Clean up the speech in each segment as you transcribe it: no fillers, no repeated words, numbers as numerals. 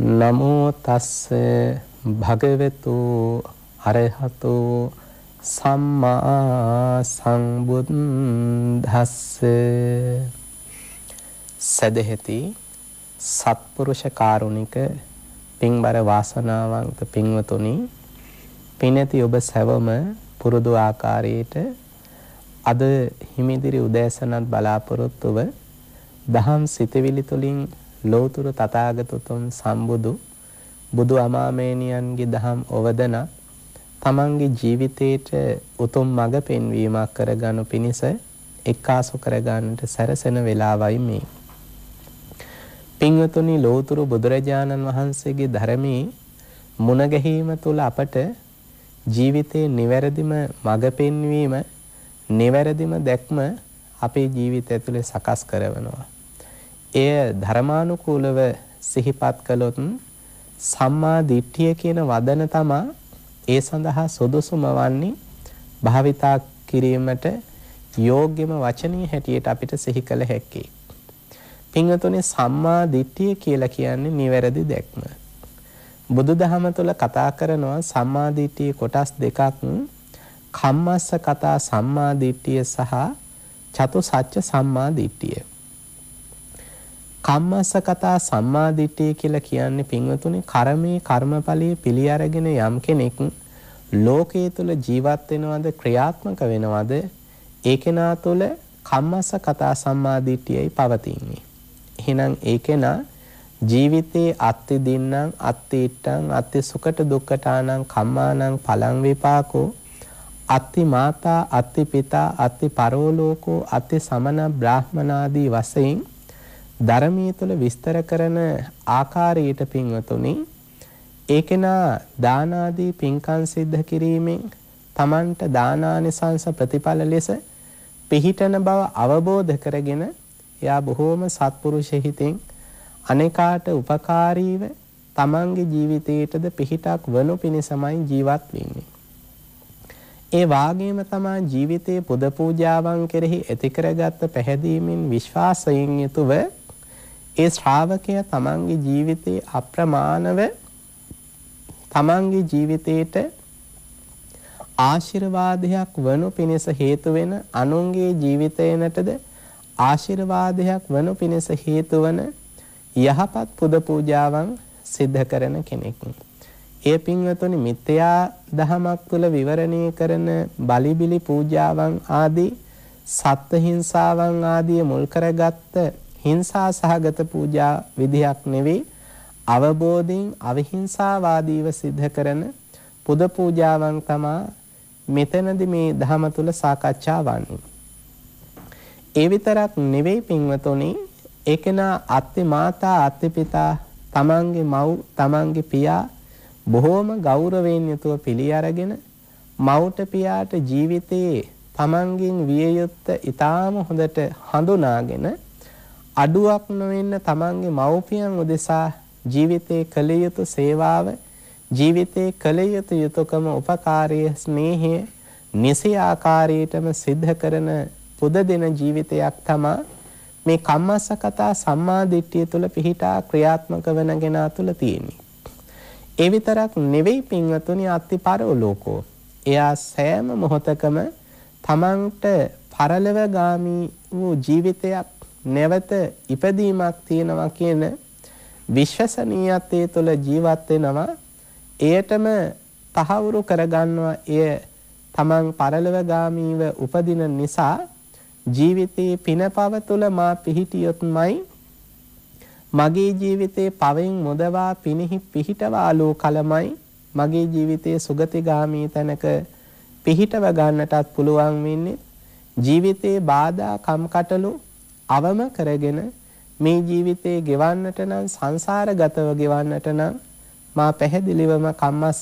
නමෝ තස්ස භගවතු අරහතු සම්මා සම්බුද්දස්ස. සදහෙති සත්පුරුෂ කාරුණික පින්බර වාසනාවන්ත පින්වතුනි, පිනැති ඔබ සැවම පුරුදු ආකාරයට අද හිමිදිරි උදෑසනත් බලාපොරොත්තුව දහම් සිතවිලි තුලින් ලෝතුරු තථාගතතුන් සම්බුදු බුදු අමාමේනියන්ගේ දහම් ඔවදන තමන්ගේ ජීවිතයට උතුම් මඟ පෙන්වීමක් කරගනු පිණිස එක්කාසු කරගන්නට සැරසෙන වේලාවයි මේ. පින්වතුනි, ලෝතුරු බුදුරජාණන් වහන්සේගේ ධර්මයේ මුණ ගැහිම තුල අපට ජීවිතේ නිවැරදිම මඟ පෙන්වීම, නිවැරදිම දැක්ම අපේ ජීවිතය තුළ සකස් කරනවා. එය ධර්මානුකූලව සිහිපත් කළොත් සම්මා දිට්ඨිය කියන වදන තමා ඒ සඳහා සුදුසුම වන්නේ, භාවිතා කිරීමට යෝග්‍යම වචනීය හැටියට අපිට සිහි කළ හැකියි. පින්වතුනි, සම්මා දිට්ඨිය කියලා කියන්නේ නිවැරදි දැක්ම. බුදුදහම තුළ කතා කරනවා සම්මා දිට්ඨිය කොටස් දෙකක්, කම්මස්ස කතා සම්මා දිට්ඨිය සහ චතුසත්‍ය සම්මා දිට්ඨිය. කම්මස්ස කතා සම්මා දිට්ඨිය කියලා කියන්නේ පින්වතුනි, කර්මයේ කර්මඵලයේ පිළි අරගෙන යම් කෙනෙක් ලෝකයේ තුල ජීවත් වෙනවද, ක්‍රියාත්මක වෙනවද, ඒ කෙනා තුල කම්මස්ස කතා සම්මා දිට්ඨියයි පවතින්නේ. එහෙනම් ඒ කෙනා ජීවිතේ අත්ති දින්නම් අත්ති ඉට්ටං අත්ති සුකට දුක්ඛටානං කම්මානං පලං විපාකෝ අත්ති මාතා අත්ති පිතා අත්ති පරෝලෝකෝ අත්ති සමන බ්‍රාහ්මනාදී වශයෙන් ධර්මයේ තුල විස්තර කරන ආකාරයට පින්වතුනි, ඒකේනා දාන ආදී පින්කම් සිද්ධ කිරීමෙන් තමන්ට දානානිසංස ප්‍රතිඵල ලෙස පිහිටන බව අවබෝධ කරගෙන එයා බොහෝම සත්පුරුෂ හිතෙන් අනේකාට උපකාරීව තමන්ගේ ජීවිතයටද පිහිටක් වනු පිණිසමයි ජීවත් වෙන්නේ. ඒ වාගේම තමා ජීවිතයේ පුද පූජාවන් කෙරෙහි ඇති කරගත් පැහැදීමෙන් විශ්වාසයෙන් යුතුව ඒ ශ්‍රාවකයා තමන්ගේ ජීවිතයේ අප්‍රමාණව තමන්ගේ ජීවිතයට ආශිර්වාදයක් වනු පිණිස හේතු වෙන, අනුන්ගේ ජීවිතයනටද ආශිර්වාදයක් වනු පිණිස හේතු වන යහපත් පුද පූජාවන් සිද්ධ කරන කෙනෙක්. ඒ පින්වතුනි, මිත්‍යා දහමක් තුළ විවරණය කරන බලිබිලි පූජාවන් ආදී සත්ත්ව හිංසාවන් ආදී මුල් කරගත්ත හිංසා සහගත පූජා විධියක් නෙවෙයි, අවබෝධයෙන් අවිහිංසාවාදීව සිද්ධ කරන පුද පූජාවන් තමා මෙතනදී මේ දහම තුළ සාකච්ඡා වන්නේ. ඒ විතරක් නෙවෙයි පින්වතුනි, ඒකෙනා අත්ති මාතා අත්ති පිතා, තමන්ගේ මව් තමන්ගේ පියා බොහෝම ගෞරවයෙන් යුතුව පිළි අරගෙන මව්ට පියාට ජීවිතයේ තමන්ගෙන් විය යුත්ත ඊටාම හොඳට හඳුනාගෙන අඩුවක් නොවෙන්න තමන්ගේ මව්පියන් උදෙසා ජීවිතයේ කළ යුතු සේවාව, ජීවිතයේ කළ යුතු යුතුයකම, උපකාරය, ස්නේහය නිසි ආකාරයටම සිද්ධ කරන පුද දෙන ජීවිතයක් තමා මේ කම්මස්ස කතා සම්මා දිට්ඨිය තුළ පිහිටා ක්‍රියාත්මක වෙන කෙනා තුළ තියෙන්නේ. ඒ විතරක් නෙවෙයි පින්වතුනි, අත්ති පරලෝකෝ. එයා සෑම මොහොතකම තමන්ට පරලොවගාමී වූ ජීවිතයක්, නැවත ඉපදීමක් තියෙනවා කියන විශ්වසනීයත්වයේ තුළ ජීවත් වෙනවා. එයටම තහවුරු කරගන්නවා. එය තමන් පරලොවගාමීව උපදින නිසා ජීවිතයේ පිනපව තුළ මා පිහිටියොත්මයි මගේ ජීවිතේ පවෙන් මුදවා පිනෙහි පිහිටවාලෝ කලමයි මගේ ජීවිතයේ සුගතිගාමී තැනක පිහිටව ගන්නටත් පුළුවන් වෙන්නේ. ජීවිතේ බාධා කම්කටොළු අවම කරගෙන මේ ජීවිතේ ගෙවන්නට නම්, සංසාරගතව ගෙවන්නට නම් මා පැහැදිලිවම කම්මස්ස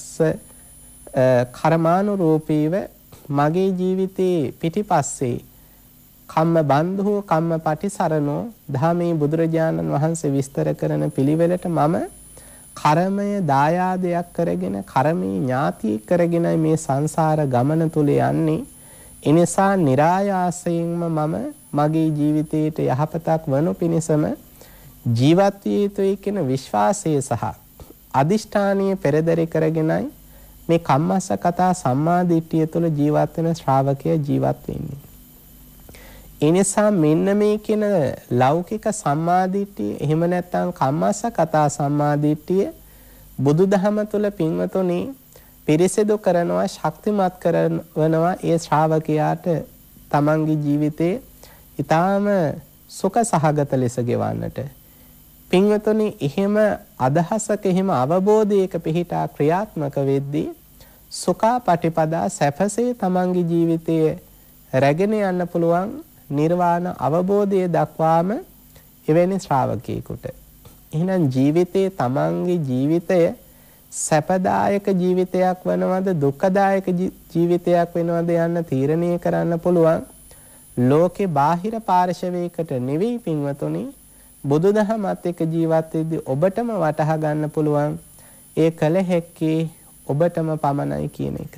කර්මානුරූපීව මගේ ජීවිතේ පිටිපස්සේ කම්ම බන්ධෝ කම්ම පටිසරණෝ ධාමේ බුදුරජාණන් වහන්සේ විස්තර කරන පිළිවෙලට මම කර්මය දායාදයක් කරගෙන, කර්මී ඥාතියෙක් කරගෙන මේ සංසාර ගමන තුල යන්නේ. එනිසා નિરાයාසයෙන්ම මම මගේ ජීවිතයට යහපතක් වනු පිණිසම ජීවත් විය යුතුයි කියන විශ්වාසය සහ අදිෂ්ඨානීය පෙරදරි කරගෙනයි මේ කම්මස්සගත සම්මාදිට්ඨිය තුළ ජීවත් වෙන ශ්‍රාවකයා ජීවත් වෙන්නේ. ඒ නිසා මෙන්න මේ කියන ලෞකික සම්මාදිට්ඨිය එහෙම නැත්නම් කම්මස්සගත සම්මාදිට්ඨිය බුදුදහම තුළ පින්වතුනි පිරිසිදු කරනවා, ශක්තිමත් කරනවා ඒ ශ්‍රාවකයාට තමන්ගේ ජීවිතේ ඊටාම සුඛ සහගත ලෙස ගෙවන්නට. පින්වතුනි එහෙම අදහසක එහෙම අවබෝධයක පිහිටා ක්‍රියාත්මක වෙද්දී සුඛා පටිපදා සැපසේ තමන්ගේ ජීවිතයේ රැගෙන යන්න පුළුවන් නිර්වාණ අවබෝධය දක්වාම එවැනි ශ්‍රාවකයෙකුට. එහෙනම් ජීවිතයේ තමන්ගේ ජීවිතය සැපදායක ජීවිතයක් වෙනවද දුක්ඛදායක ජීවිතයක් වෙනවද යන්න තීරණය කරන්න පුළුවන් ලෝකේ බාහිර පාර්ශවයකට නෙවෙයි පින්වතුනි බුදුදහමත් එක්ක ජීවත් වෙද්දී ඔබටම වටහා ගන්න පුළුවන් ඒ කල හැක්කේ ඔබටම පමණයි කියන එක.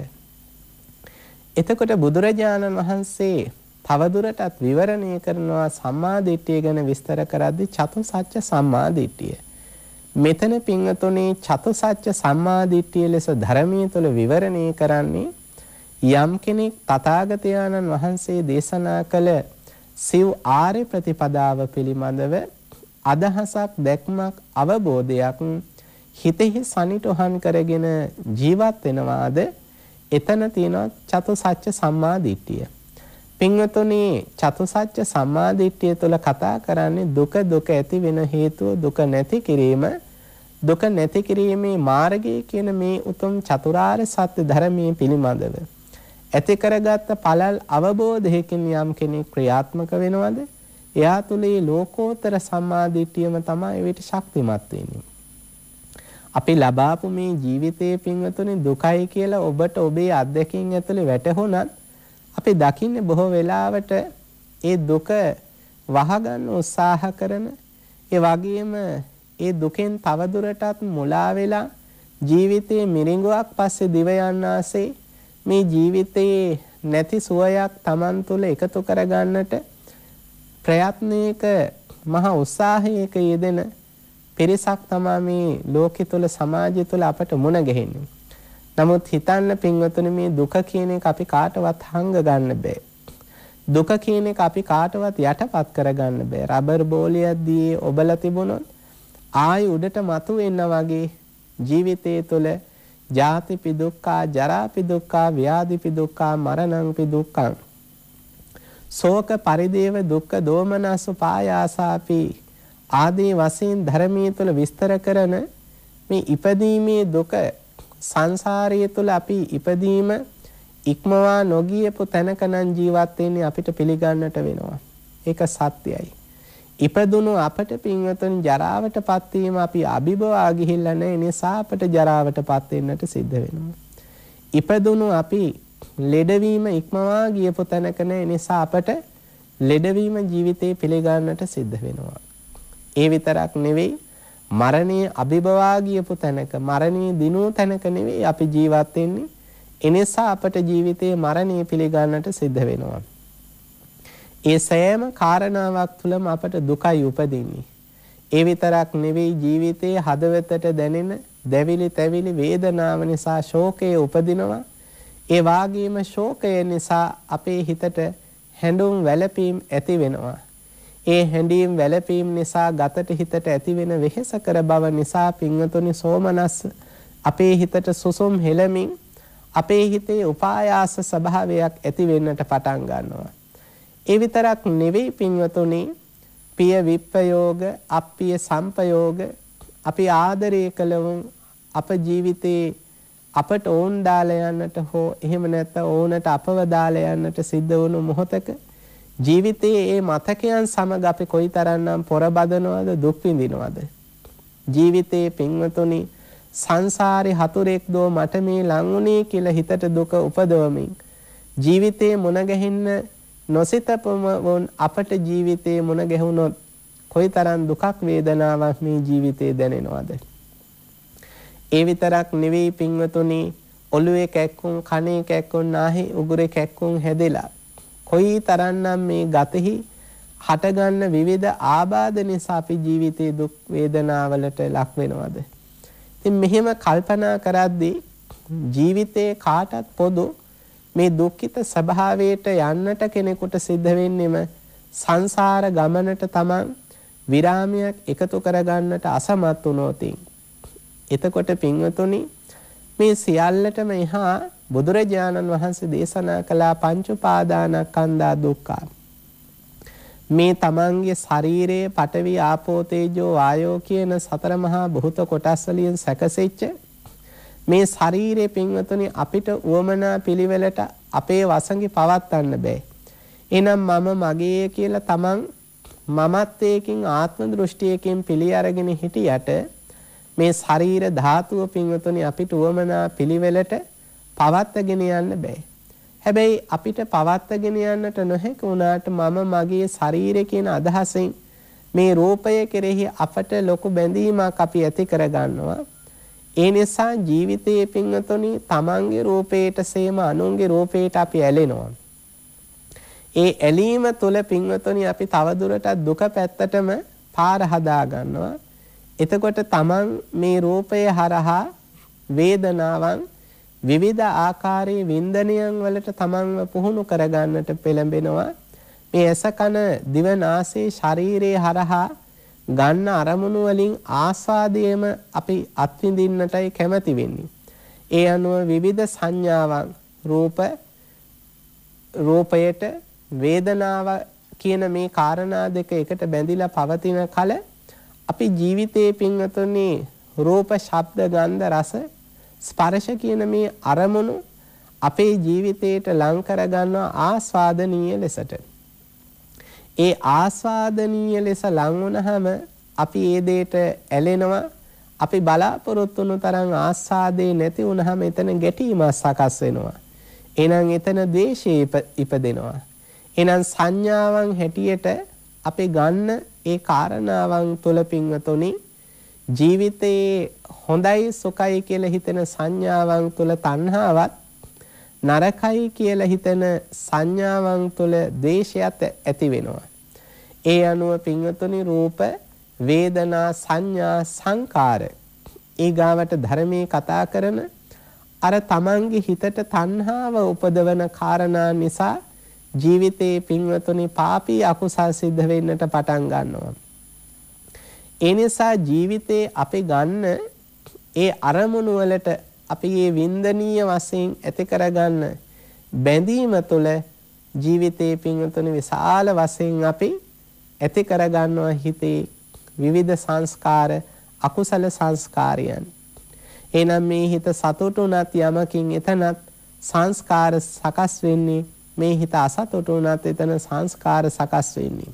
එතකොට බුදුරජාණන් වහන්සේ තවදුරටත් විවරණය කරනවා සම්මාදිට්ඨිය ගැන විස්තර කරද්දී චතුසත්‍ය සම්මාදිට්ඨිය. මෙතන පින්වතුනි චතුසත්‍ය සම්මාදිට්ඨිය ලෙස ධර්මයේ තුල විවරණය කරන්නේ යම් කෙනෙක් තථාගතයන්න් වහන්සේ දේශනා කළ සිව් ආර්ය ප්‍රතිපදාව පිළිබඳව අදහසක් දැක්මක් අවබෝධයක් හිතෙහි සනිටුහන් කරගෙන ජීවත් වෙනවාද එතන තියෙනවා චතුසත්‍ය සම්මාදිට්ඨිය. පින්වතුනි චතුසත්‍ය සම්මාදිට්ඨිය තුළ කතා කරන්නේ දුක ඇති වෙන හේතුව දුක නැති කිරීම දුක නැති කිරීමේ මාර්ගය කියන මේ උතුම් චතුරාර්ය සත්‍ය ධර්මයේ පිළිබඳව ඇති කරගත්ත පළල් අවබෝධයකින් යම් කෙනෙක් ක්‍රියාත්මක වෙනවද එයා තුලේ ලෝකෝත්තර සම්මාදිට්ඨියම තමයි විට ශක්තිමත් වෙන්නේ. අපි ලබාපු මේ ජීවිතයේ පින්වතුනි දුකයි කියලා ඔබට ඔබේ අත්දැකීම් ඇතුලේ වැටහුණත් අපි දකින්නේ බොහෝ වෙලාවට ඒ දුක වහගන්න උත්සාහ කරන ඒ වගේම ඒ දුකෙන් තවදුරටත් මුලා වෙලා ජීවිතයේ මිරිඟුවක් පස්සේ දිව යන්නාසේ මේ ජීවිතයේ නැති සුවයක් Taman තුල එකතු කරගන්නට ප්‍රයත්නයක මහා උත්සාහයක යෙදෙන පිරිසක් තමයි මේ ලෝකෙ තුල සමාජය තුල අපට මුණ ගැහෙන්නේ. නමුත් හිතන්න පින්වතුනි මේ දුක කියන එක අපි කාටවත් හංග ගන්න බෑ. දුක කියන එක අපි කාටවත් යටපත් කරගන්න බෑ. රබර් බෝලයක් දී ඔබලා තිබුණොත් ආයි උඩට මතු වෙන්න වගේ ජීවිතයේ තුල ජාතිපි දුක්ඛා ජරාපි දුක්ඛා ව්‍යාධිපි දුක්ඛා මරණංපි දුක්ඛං ශෝක පරිදේව දුක්ඛ දෝමනස්ස පායාසාපි ආදී වශයෙන් ධර්මයේ තුල විස්තර කරන මේ ඉපදීමේ දුක සංසාරයේ තුල අපි ඉපදීම ඉක්මවා නොගියපු තැනක නම් ජීවත් වෙන්නේ අපිට පිළිගන්නට වෙනවා. ඒක සත්‍යයි. ඉපදුණු අපට පින්වතුනි ජරාවටපත් වීම අපි අභිභවා ගිහිල්ලා නැහැ නිසා අපට ජරාවටපත් වෙන්නට සිද්ධ වෙනවා. ඉපදුණු අපි ලෙඩවීම ඉක්මවා ගියපු තැනක නැහැ නිසා අපට ලෙඩවීම ජීවිතේ පිළිගන්නට සිද්ධ වෙනවා. ඒ විතරක් නෙවෙයි මරණය අභිභවා ගියපු තැනක මරණය දිනූ තැනක නෙවෙයි අපි ජීවත් වෙන්නේ. එනිසා අපට ජීවිතයේ මරණය පිළිගන්නට සිද්ධ වෙනවා. ඒ සෑම කාරණාවක් තුළම අපට දුකයි උපදින්නේ. ඒ විතරක් නෙවෙයි ජීවිතයේ හදවතට දැනෙන දැවිලි තැවිලි වේදනාව නිසා ශෝකය උපදිනවා. ඒ වාගේම ශෝකය නිසා අපේ හිතට හැඬුම් වැළපීම් ඇති වෙනවා. ඒ හැඬීම් වැළපීම් නිසා ගතට හිතට ඇතිවෙන වෙහෙසකර බව නිසා පින්වතුනි සෝමනස්ස අපේ හිතට සුසුම් හෙළමින් අපේ හිතේ උපායාස ස්වභාවයක් ඇති වෙන්නට පටන් ගන්නවා. ඒ විතරක් නෙවෙයි පින්වතුනි පිය විප්පයෝග අප්පිය සම්පයෝග අපි ආදරය කළවුන් අප ජීවිතේ අපට ඕන් දාලා යන්නට හෝ එහෙම නැත්නම් ඕනට අපව දාලා යන්නට සිද්ධ වුණු මොහොතක ජීවිතයේ මේ මතකයන් සමග අපි කොයිතරම්නම් පොරබදනවද දුක් විඳිනවද ජීවිතයේ පින්වතුනි සංසාරේ හතුරෙක් දෝ මට මේ ලංුණේ කියලා හිතට දුක උපදවමින් ජීවිතේ මුණ ගැහෙන්න නොසිතපම අපට ජීවිතේ මුණ ගැහුනොත් කොයිතරම් දුකක් වේදනාවක් මේ ජීවිතේ දැනෙනවද ඒ විතරක් නෙවෙයි පින්වතුනි ඔළුවේ කැක්කුම් කනේ කැක්කුම් නාහේ උගුරේ කැක්කුම් හැදෙලා කොයිතරම්නම් මේ ගතෙහි හටගන්න විවිධ ආබාධ නිසා අපි ජීවිතේ දුක් වේදනාවලට ලක් වෙනවද ඉතින් මෙහෙම කල්පනා කරද්දී ජීවිතේ කාටත් පොදු මේ දුක්ඛිත ස්වභාවයට යන්නට කෙනෙකුට සිද්ධ වෙන්නෙම සංසාර ගමනට තමන් විරාමයක් එකතු කරගන්නට අසමත් වුණොත්. එතකොට පින්වතුනි මේ සියල්ලටම එහා බුදුරජාණන් වහන්සේ දේශනා කළ පංච උපාදානස්කන්ධා දුක්ඛ. මේ තමන්ගේ ශරීරයේ පඨවි ආපෝ තේජෝ වායෝ කියන සතර මහා භූත කොටස් වලින් සැකසෙච්ච මේ ශරීරයේ පින්වතුනි අපිට උවමනා පිළිවෙලට අපේ වසඟි පවත්වන්න බෑ. එහෙනම් මම මගේ කියලා තමන් මමත්වයකින් ආත්ම දෘෂ්ටියකින් පිළි අරගෙන හිටියට මේ ශරීර ධාතුව පින්වතුනි අපිට උවමනා පිළිවෙලට පවත්වාගෙන යන්න බෑ. හැබැයි අපිට පවත්වාගෙන යන්නට නොහැකි වුණාට මම මගේ ශරීරය කියන අදහසෙන් මේ රූපය කෙරෙහි අපට ලොකු බැඳීමක් අපි ඇති කරගන්නවා. ඒ නිසා ජීවිතයේ පින්වතුනි තමන්ගේ රූපයට සේම අනුන්ගේ රූපයට අපි ඇලෙනවා. ඒ ඇලීම තුළ පින්වතුනි අපි තවදුරටත් දුක පැත්තටම පාර හදා ගන්නවා. එතකොට තමන් මේ රූපය හරහා වේදනාවන් විවිධ ආකාරයේ වින්දනයන් වලට තමන්ව පුහුණු කරගන්නට පෙළඹෙනවා. මේ ඇස කන දිව නාසය ශරීරයේ හරහා ගන්න අරමුණු වලින් ආස්වාදයේම අපි අත්විඳින්නටයි කැමති වෙන්නේ. ඒ අනුව විවිධ සංඥාවන් රූපයට වේදනාව කියන මේ කාරණා දෙක එකට බැඳිලා පවතින කල අපි ජීවිතයේ පින්වතුනි රූප, ශබ්ද, ගන්ධ, රස, ස්පර්ශ කියන මේ අරමුණු අපේ ජීවිතයට ලං කර ගන්නවා ආස්වාදනීය ලෙසට. ඒ ආස්වාදනීය ලෙස ලං වුණාම අපි ඒ දෙයට ඇලෙනවා. අපි බලාපොරොත්තු වුණු තරම් ආස්වාදේ නැති වුණාම එතන ගැටීමක් සකස් වෙනවා. එහෙනම් එතන ද්වේෂය ඉපදෙනවා. එහෙනම් සංඥාවන් හැටියට අපි ගන්න ඒ කාරණාවන් තුළ පින්වතුනි ජීවිතයේ හොඳයි සුඛයි කියලා හිතෙන සංඥාවන් තුළ තණ්හාවත් නරකයි කියලා හිතෙන සංඥාවන් තුළ ද්වේෂයත් ඇති වෙනවා. ඒ අනුව පින්වතුනි රූප, වේදනා, සංඥා, සංකාර ඊගාවට ධර්මයේ කතා කරන අර තමන්ගේ හිතට තණ්හාව උපදවන කාරණා නිසා ජීවිතේ පින්වතුනි පාපී අකුසල් සිද්ධ වෙන්නට පටන් ගන්නවා. ඒ නිසා ජීවිතේ අපි ගන්න ඒ අරමුණු වලට අපි මේ වින්දනීය වශයෙන් ඇති කරගන්න බැඳීම තුළ ජීවිතේ පින්වතුනි විශාල වශයෙන් අපි ඇති කරගන්නවා හිතේ විවිධ සංස්කාර අකුසල සංස්කාරයන්. එනම් මේ හිත සතුටුුණත් යමකින් එතනත් සංස්කාර සකස් වෙන්නේ, මේ හිත අසතුටුුණත් එතන සංස්කාර සකස් වෙන්නේ.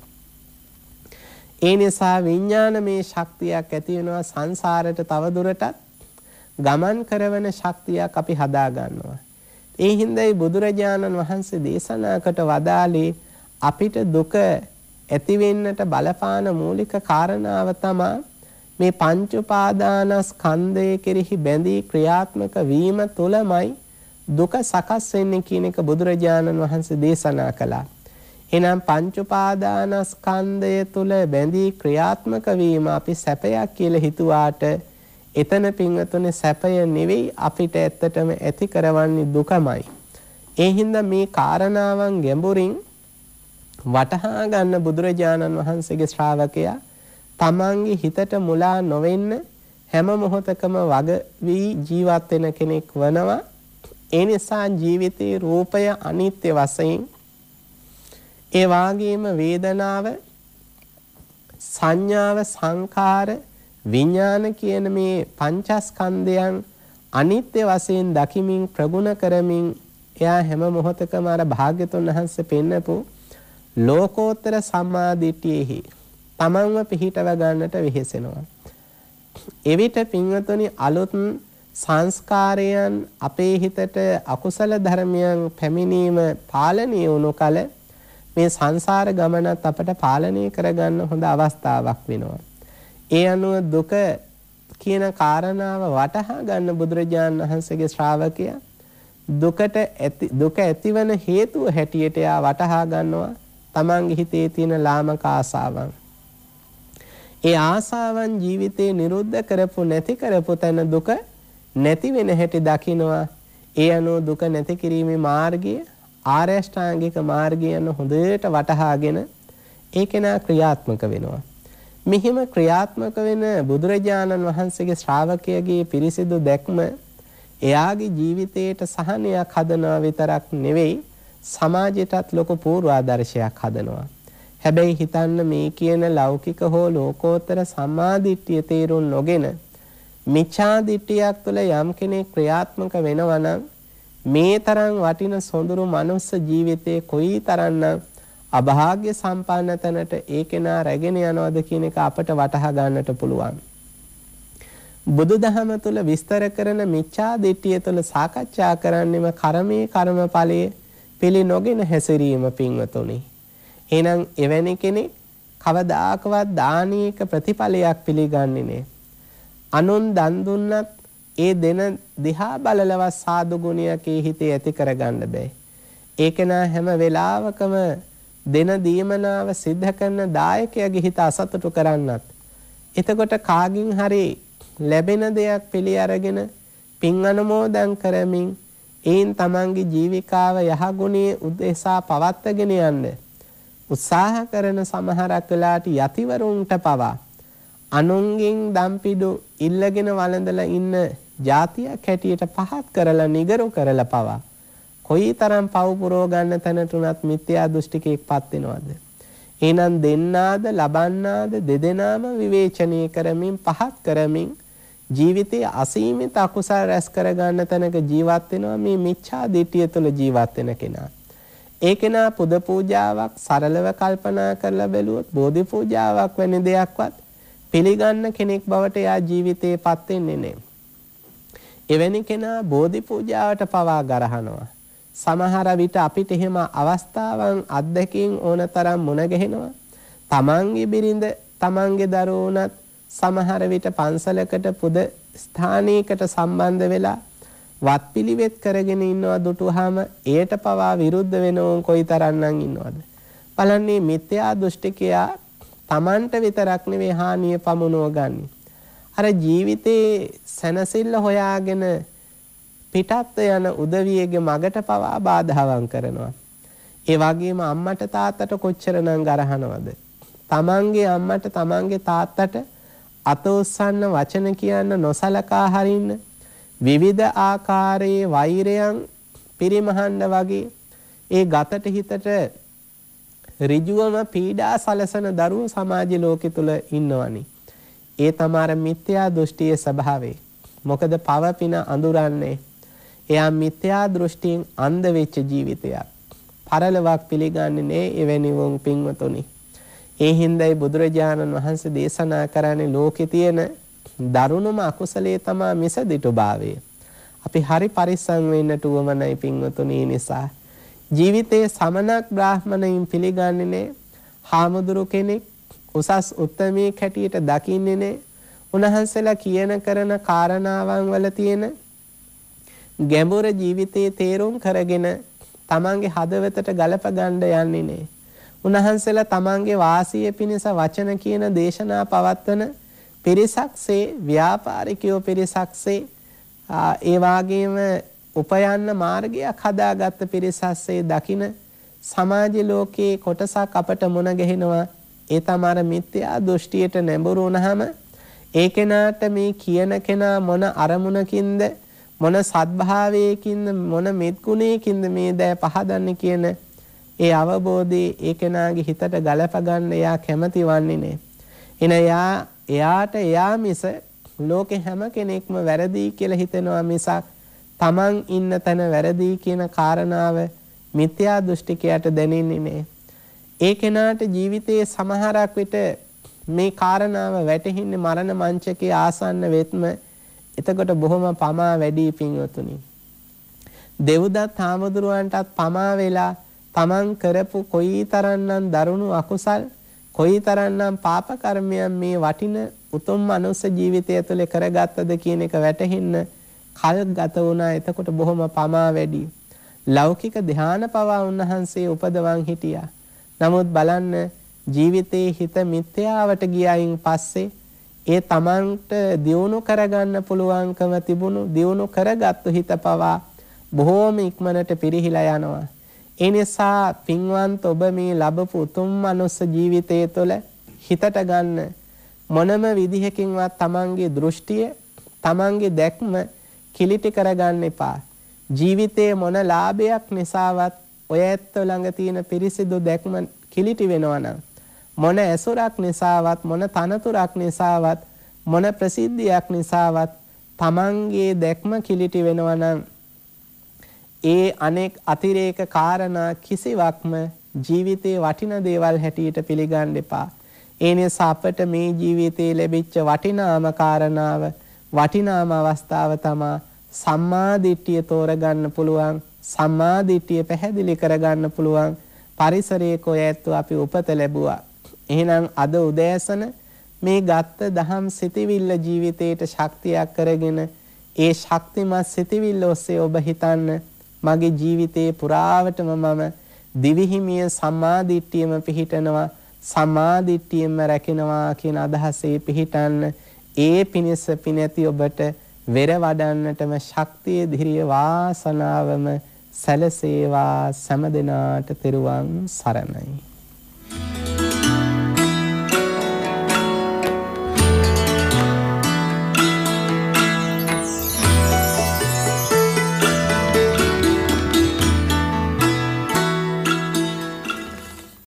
ඒ නිසා විඥානමය ශක්තියක් ඇති වෙනවා සංසාරයට තවදුරටත් ගමන් කරවන ශක්තියක් අපි හදා ගන්නවා. ඒ හින්දායි බුදුරජාණන් වහන්සේ දේශනාකට වදාළේ අපිට දුක ඇති වෙන්නට බලපාන මූලික කාරණාව තමයි මේ පංච උපාදානස්කන්ධය කෙරෙහි බැඳී ක්‍රියාත්මක වීම තුළමයි දුක සකස් වෙන්නේ කියන එක බුදුරජාණන් වහන්සේ දේශනා කළා. එහෙනම් පංච උපාදානස්කන්ධය තුළ බැඳී ක්‍රියාත්මක වීම අපි සැපයක් කියලා හිතුවාට එතන පින්වතුනි සැපය නෙවෙයි අපිට ඇත්තටම ඇති කරවන්නේ දුකමයි. ඒ හින්දා මේ කාරණාවන් ගැඹුරින් වටහා ගන්න බුදුරජාණන් වහන්සේගේ ශ්‍රාවකයා තමන්ගේ හිතට මුලා නොවෙන්න හැම මොහොතකම වග වී ජීවත් වෙන කෙනෙක් වනවා. ඒ නිසා ජීවිතේ රූපය අනිත්‍ය වශයෙන්, ඒ වාගේම වේදනාව, සංඥාව, සංකාර, විඥාන කියන මේ පංචස්කන්ධයන් අනිත්‍ය වශයෙන් දකිමින් ප්‍රගුණ කරමින් එයා හැම මොහොතකම අර භාග්‍යතුන් වහන්සේ පෙන්නපු ලෝකෝත්තර සම්මාදිට්ඨියෙහි තමන්ව පිහිටව ගන්නට වෙහෙසෙනවා. එවිට පින්වතුනි අලුත් සංස්කාරයන් අපේ හිතට අකුසල ධර්මයන් පැමිණීම පාලනය වුණු කල මේ සංසාර ගමනත් අපට පාලනය කරගන්න හොඳ අවස්ථාවක් වෙනවා. ඒ අනුව දුක කියන කාරණාව වටහා ගන්න බුදුරජාණන් වහන්සේගේ ශ්‍රාවකයා දුක ඇතිවන හේතුව හැටියට යා වටහා ගන්නවා තමන්ගේ හිතේ තියෙන ලාමක ආසාවන්. ඒ ආසාවන් ජීවිතේ නිරුද්ධ කරපු නැති කරපු තැන දුක නැති වෙන හැටි දකිනවා. ඒ අනුව දුක නැති කිරීමේ මාර්ගය ආර්ය අෂ්ටාංගික මාර්ගය යන හොඳට වටහාගෙන ඒකේනා ක්‍රියාත්මක වෙනවා. මෙහිම ක්‍රියාත්මක වෙන බුදුරජාණන් වහන්සේගේ ශ්‍රාවකයාගේ පිරිසිදු දැක්ම එයාගේ ජීවිතයට සහනයක් හදනවා විතරක් නෙවෙයි සමාජයටත් ලොකු පූර්වාදර්ශයක් හදනවා. හැබැයි හිතන්න මේ කියන ලෞකික හෝ ලෝකෝත්තර සම්මාදිට්ඨිය තේරුම් නොගෙන මිච්ඡා දිට්ඨියක් තුළ යම් කෙනෙක් ක්‍රියාත්මක වෙනවා නම් මේ තරම් වටින සොඳුරු මනුස්ස ජීවිතේ කොයි තරම්නම් අභාග්‍ය සම්පන්න තැනට ඒ කෙනා රැගෙන යනවද කියන එක අපට වටහා ගන්නට පුළුවන්. බුදුදහම තුළ විස්තර කරන මිච්ඡා දිට්ඨිය තුළ සාකච්ඡා කරන්නේම කර්මයේ කර්මඵලයේ පිළි නොගෙන හැසිරීම පින්වතුනි. එහෙනම් එවැනි කෙනෙක් කවදාකවත් දානීයක ප්‍රතිඵලයක් පිළිගන්නේ නැහැ. අනුන් දන් දුන්නත් ඒ දෙන දිහා බලලවත් සාදු ගුණයක් ඒ හිතේ ඇති කරගන්න බෑ. ඒක නා හැම වෙලාවකම දෙන දීමනාව සිද්ධ කරන දායකයාගේ හිත අසතුටු කරන්නත්. එතකොට කාගින් හරි ලැබෙන දෙයක් පිළි අරගෙන පින් අනුමෝදන් කරමින් ඒන් තමන්ගේ ජීවිකාව යහගුණයේ උදෙසා පවත්වාගෙන යන්න උත්සාහ කරන සමහරක් වෙලාට යතිවරුන්ට පවා අනුන්ගෙන් දම්පිඩු ඉල්ලගෙන වළඳලා ඉන්න જાතියක් හැටියට පහත් කරලා නිගරු කරලා පවා කොයිතරම් පව පුරව ගන්න තැනට උනත් මිත්‍යා දෘෂ්ටිකෙක්පත් වෙනවද? එහෙනම් දෙන්නාද ලබන්නාද දෙදෙනාම විවේචනය කරමින් පහත් කරමින් ජීවිතයේ අසීමිත අකුසල රැස් කර ගන්න තැනක ජීවත් වෙනවා මේ මිච්ඡා දිට්ඨිය තුළ ජීවත් වෙන කෙනා. ඒ කෙනා පුද පූජාවක් සරලව කල්පනා කරලා බැලුවොත් බෝධි පූජාවක් වැනි දෙයක්වත් පිළිගන්න කෙනෙක් බවට යා ජීවිතේපත් වෙන්නේ නැහැ. එවැනි කෙනා බෝධි පූජාවට පවා ගරහනවා. සමහර විට අපිට එහෙම අවස්ථාවන් අත්දැකීම් ඕනතරම් මුණ ගැහෙනවා. තමන්ගේ බිරිඳ තමන්ගේ දරුවෝනත් සමහර විට පන්සලකට පුද ස්ථානයකට සම්බන්ධ වෙලා වත්පිළිවෙත් කරගෙන ඉන්නවා දුටුවාම ඒට පවා විරුද්ධ වෙනවොන් කොයිතරම්නම් ඉන්නවද? බලන්නේ මිත්‍යා දෘෂ්ටිකයා තමන්ට විතරක් නෙවෙයි හානිය පමුණව ගන්නේ. අර ජීවිතේ සැනසෙල්ල හොයාගෙන පිටත් යන උදවියගේ මගට පවා බාධාවන් කරනවා. ඒ වගේම අම්මට තාත්තට කොච්චරනම් ගරහනවද? තමන්ගේ අම්මට තමන්ගේ තාත්තට අත උස්සන්න වචන කියන්න නොසලකා හරින්න විවිධ ආකාරයේ වෛරයන් පිරිමහන්න වගේ ඒ ගතට හිතට ඍජුවම පීඩා සලසන දරුවෝ සමාජ ලෝකෙ තුල ඉන්නවනේ. ඒ තමාර මිත්‍යා දෘෂ්ටියේ ස්වභාවය. මොකද පව පින අඳුරන්නේ. එයා මිත්‍යා දෘෂ්ටියෙන් අන්ධ වෙච්ච ජීවිතයක්. පරලොවක් පිළිගන්නේ නෑ එවැනි වුන් පින්වතුනි. ඒ හින්දායි බුදුරජාණන් වහන්සේ දේශනා කරන්නේ ලෝකේ තියෙන දරුණුම අකුසලයේ තමා මිසදිටුභාවය. අපි හරි පරිස්සම් වෙන්නට උවමනයි පින්වතුනි. නිසා ජීවිතයේ සමනක් බ්‍රාහ්මණයින් පිළිගන්නේ නෑ. හාමුදුරු කෙනෙක් උසස් උත්තමයෙක් හැටියට දකින්නේ නෑ. උන්වහන්සේලා කියන කරන කාරණාවන් වල තියෙන ගැඹුර ජීවිතයේ තේරුම් කරගෙන තමන්ගේ හදවතට ගලප ගන්න යන්නේ නෑ. උන්වහන්සේලා තමන්ගේ වාසිය පිණිස වචන කියන දේශනා පවත්වන පිරිසක්සේ ව්‍යාපාරිකයෝ පිරිසක්සේ ඒ වාගේම උපයන්න මාර්ගයක් හදාගත්ත පිරිසක්සේ දකින සමාජ ලෝකයේ කොටසක් අපට මුණ ගැහෙනවා. ඒ තමාර මිත්‍යා දෘෂ්ටියට නැඹුරු වුණාම ඒ කෙනාට මේ කියන කෙනා මොන අරමුණකින්ද මොන සත්භාවයකින්ද මොන මෙත්ගුණයකින්ද මේ දෑ පහදන්නේ කියන ඒ අවබෝධය ඒ කෙනාගේ හිතට ගලප ගන්න එයා කැමති වන්නේ නැහැ. එයාට එයා මිස ලෝකේ හැම කෙනෙක්ම වැරදි කියලා හිතෙනවා මිසක් තමන් ඉන්න තැන වැරදි කියන කාරණාව මිත්‍යා දෘෂ්ටිකයට දැනෙන්නේ නැහැ. ඒ කෙනාට ජීවිතයේ සමහරක් විට මේ කාරණාව වැටහින්නේ මරණ මංචකයේ ආසන්න වෙත්ම. එතකොට බොහොම පමා වැඩි පින්වතුනි. දෙව්දත් හාමුදුරුවන්ටත් පමා වෙලා තමන් කරපු කොයිතරම්නම් දරුණු අකුසල් කොයිතරම්නම් පාප කර්මයන් මේ වටින උතුම් මනුස්ස ජීවිතය තුළ කරගත්තද කියන එක වැටහෙන්න කල් ගත වුණා. එතකොට බොහොම පමා වැඩි. ලෞකික ධ්‍යාන පවා උන්වහන්සේ උපදවන් හිටියා. නමුත් බලන්න ජීවිතේ හිත මිත්‍යාවට ගියයින් පස්සේ ඒ තමන්ට දියුණු කරගන්න පුළුවන්කම තිබුණු දියුණු කරගත්තු හිත පවා බොහෝම ඉක්මනට පිරිහිලා යනවා. ඒ නිසා පින්වන්ත ඔබ මේ ලැබපු උතුම් මනුස්ස ජීවිතය තුළ හිතට ගන්න මොනම විදිහකින්වත් තමන්ගේ දෘෂ්ටිය තමන්ගේ දැක්ම කිලිටි කරගන්න එපා. ජීවිතයේ මොන ලාභයක් නිසාවත් ඔය ඇත්ත ළඟ තියෙන පිරිසිදු දැක්ම කිලිටි වෙනවා නම් මොන ඇසුරක් නිසාවත් මොන තනතුරක් නිසාවත් මොන ප්‍රසිද්ධියක් නිසාවත් තමන්ගේ දැක්ම කිලිටි වෙනවා නම් ඒ අනෙක් අතිරේක කාරණා කිසිවක්ම ජීවිතේ වටින දේවල් හැටියට පිළිගන්න එපා. ඒ නිසා අපට මේ ජීවිතේ ලැබිච්ච වටිනාම කාරණාව වටිනාම අවස්ථාව තමයි සම්මා දිට්ඨිය තෝරගන්න පුළුවන්, සම්මා දිට්ඨිය පැහැදිලි කරගන්න පුළුවන් පරිසරයේ කොයැත්තු අපි උපත ලැබුවා. එහෙනම් අද උදෑසන මේ ගත්ත දහම් සිතිවිල්ල ජීවිතේට ශක්තියක් කරගෙන ඒ ශක්තිමත් සිතිවිල්ල ඔස්සේ ඔබ හිතන්න මගේ ජීවිතේ පුරාවටම මම දිවිහිමිය සම්මා දිට්ඨියම පිහිටනවා, සම්මා දිට්ඨියම රැකෙනවා කියන අදහසේ පිහිටන්න. ඒ පිණිස පිනැති ඔබට වෙර වඩන්නටම ශක්තිය ධෛර්ය වාසනාවම සැලසේවා. සෑම දිනාට තෙරුවන් සරණයි.